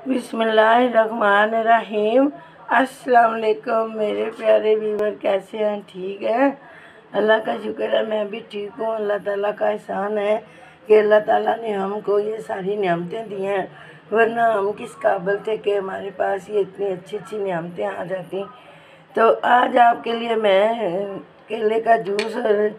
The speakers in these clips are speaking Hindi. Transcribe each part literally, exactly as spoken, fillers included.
बिस्मिल्लाहिर्रहमानिर्रहीम। अस्सलाम वालेकुम मेरे प्यारे व्यूवर, कैसे हैं? ठीक है, अल्लाह का शुक्र है, मैं भी ठीक हूँ। अल्लाह ताला का एहसान है कि अल्लाह ताला ने हमको ये सारी नेमतें दी हैं, वरना हम किस काबिल थे कि हमारे पास ये इतनी अच्छी अच्छी नेमतें आ जाती। तो आज आपके लिए मैं केले का जूस और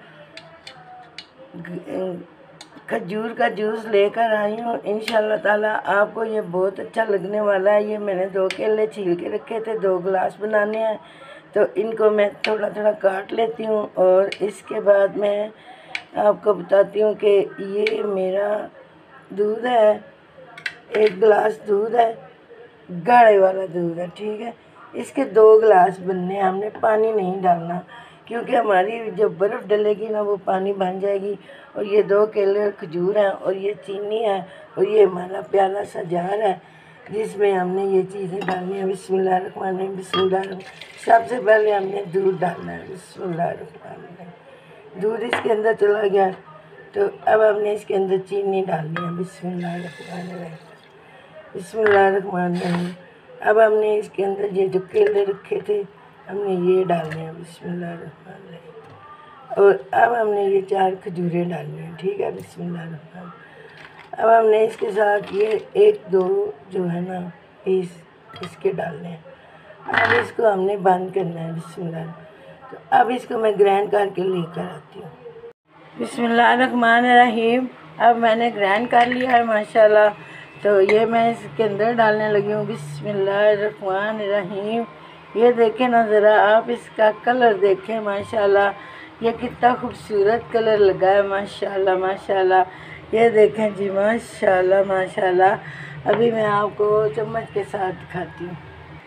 खजूर का जूस लेकर आई हूँ। इंशाल्लाह ताला आपको ये बहुत अच्छा लगने वाला है। ये मैंने दो केले छील के रखे थे, दो गिलास बनाने हैं, तो इनको मैं थोड़ा थोड़ा काट लेती हूँ और इसके बाद मैं आपको बताती हूँ कि ये मेरा दूध है, एक गिलास दूध है, गाढ़े वाला दूध है, ठीक है। इसके दो गिलास बनने हैं, हमने पानी नहीं डालना क्योंकि हमारी जो बर्फ़ डलेगी ना वो पानी बन जाएगी। और ये दो केले और खजूर हैं और ये चीनी है और ये हमारा प्याला सा जार है जिसमें हमने ये चीज़ें डालनी है। बिस्मिल्लाहिर्रहमानिर्रहीम। बिस्मिल्लाह। सबसे पहले हमने दूध डालना है। बिस्मिल्लाहिर्रहमानिर्रहीम। दूध इसके अंदर चला गया तो अब हमने इसके अंदर चीनी डालनी है। बिस्मिल्लाहिर्रहमानिर्रहीम। बिस्मिल्लाहिर्रहमानिर्रहीम। अब हमने इसके अंदर ये जो केले रखे थे हमने ये डालने हैं। बिस्मिल्लाहिर्रहमानिर्रहीम। और अब हमने ये चार खजूरें डालनी हैं, ठीक है। बिस्मिल्लाहिर्रहमानिर्रहीम। अब हमने इसके साथ ये एक दो जो है ना पीस इसके डालने हैं। अब इसको हमने बंद करना है। बिस्मिल्लाह। तो अब इसको मैं ग्राइंड करके लेकर आती हूँ। बिस्मिल्लाहिर्रहमानिर्रहीम। अब मैंने ग्राइंड कर लिया है माशाल्लाह। तो ये मैं इसके अंदर डालने लगी हूँ। बिस्मिल्लाहिर्रहमानिर्रहीम। ये देखें ना ज़रा आप, इसका कलर देखें माशाल्लाह, ये कितना खूबसूरत कलर लगा है माशाल्लाह माशाल्लाह। ये देखें जी माशाल्लाह माशाल्लाह। अभी मैं आपको चम्मच के साथ दिखाती हूँ।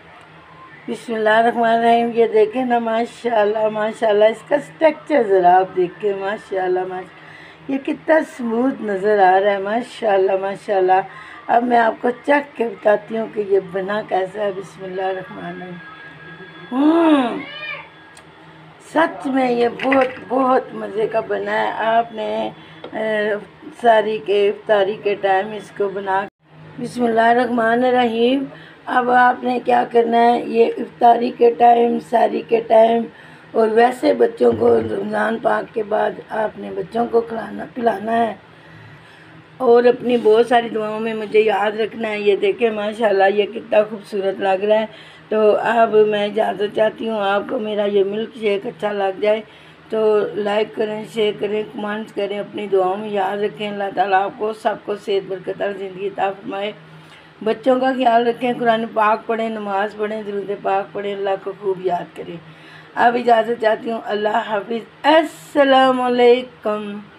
बिस्मिल्लाहिर्रहमानिर्रहीम। ये देखें ना माशाल्लाह माशाल्लाह, इसका स्ट्रक्चर ज़रा आप देखें माशाल्लाह माशाल्लाह, ये कितना स्मूथ नज़र आ रहा है माशाल्लाह माशाल्लाह। अब मैं आपको चख के बताती हूँ कि ये बना कैसा है। बिस्मिल्लाहिर्रहमानिर्रहीम। हम्म सच में ये बहुत बहुत मज़े का बना है। आपने सारी के इफ्तारी के टाइम इसको बना। बिस्मिल्लाहिर्रहमानिर्रहीम। अब आपने क्या करना है, ये इफ्तारी के टाइम, सारी के टाइम और वैसे बच्चों को रमज़ान पाक के बाद आपने बच्चों को खिलाना पिलाना है और अपनी बहुत सारी दुआओं में मुझे याद रखना है। ये देखें माशाल्लाह, ये कितना खूबसूरत लग रहा है। तो अब मैं इजाज़त चाहती हूँ। आपको मेरा ये मिल्क शेक अच्छा लग जाए तो लाइक करें, शेयर करें, कमेंट करें, अपनी दुआओं में याद रखें। अल्लाह ताला आपको सबको सेहत बरकत और ज़िंदगी अता फरमाए। बच्चों का ख्याल रखें, कुरान पाक पढ़ें, नमाज़ पढ़ें, दुरूद पाक पढ़ें, अल्लाह को खूब याद करें। अब इजाज़त चाहती हूँ। अल्लाह हाफिज़। अस्सलाम वालेकुम।